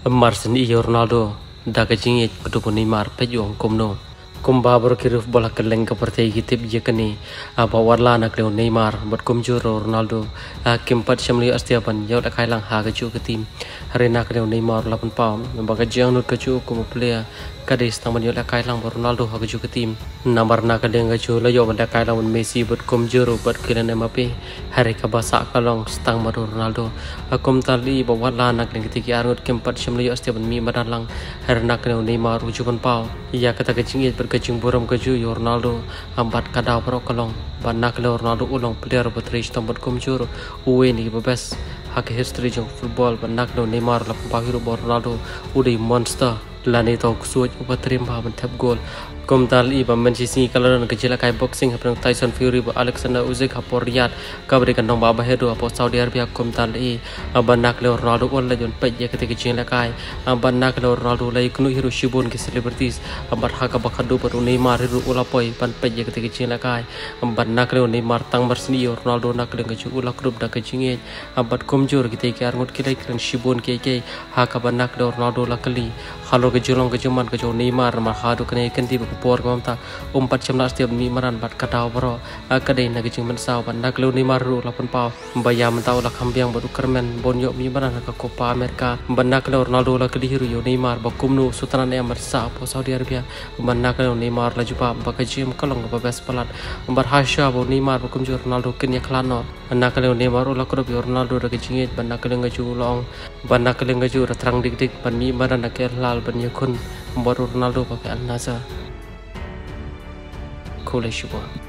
Marsini Ronaldo daga jinge kudu Neymar pejuang komno kumba berkiruf bola keleng ke partai kitip jekani apa warla nak leo Neymar buat kumjuro Ronaldo kimpat syamli astiapan jauh dak kailang ha keju ke tim hari nak leo Neymar lapan pam baga jang nut keju kum player kadis taman jauh dak kailang Ronaldo ha keju ke tim nambar nak kadeng keju layo dak kailang Messi buat kumjuro buat Kylian Mbappe hari kabasa kalong stang maru Ronaldo akum tali ba warla nak leng ketiki arut kimpat syamli astiapan mi madalang hari nak leo Neymar ujuban pau ia kata kecingit berkecing buram keju Ronaldo ambat kada pro kalong banak le Ronaldo ulong player betrish tambut kumjur uwe ni bebas hak history jong football banak le Neymar la pahiru Ronaldo udai monster lani to kusuj upatrim ba mentap gol komtal iba menjisi kalaran kecil kai boxing hapang Tyson Fury ba Alexander Usyk hapor Riyadh kabri kan ba hedo apo Saudi Arabia komtal banak le Ronaldo ol la jon pej ketika kecil la kai banak le Ronaldo lai kunu hero shibon ke celebrities ambar haka bakadu ber Neymar hero ulapoi pan pej ketika kecil la kai banak le Neymar tang marsni Ronaldo nak le keju ula klub da kecing ambat komjur ketika arngot kilai kran shibon ke haka banak le Ronaldo la kali halo kejulong kejuman keju Neymar ma hadu kene kenti por komta 14 tiap mi maran bat katau bro kadai na kecing mensau ban nak lu Neymar ru lapan pau bayam mentau la kambiang batu kermen bonyo mi maran ka Copa America banak le Ronaldo la kedihiru yo Neymar bakumnu sutaran yang mersa po Saudi Arabia banak le Neymar la jupa bakajim kalong ba bes palat bar hasya bo Neymar bakum jo Ronaldo ken ya klano banak le Neymar la krob yo Ronaldo da kecing banak le ngaju long banak le ngaju terang dik dik ban mi maran ke lal ban yakun baru Ronaldo pakai Al Nassr Cool as you want.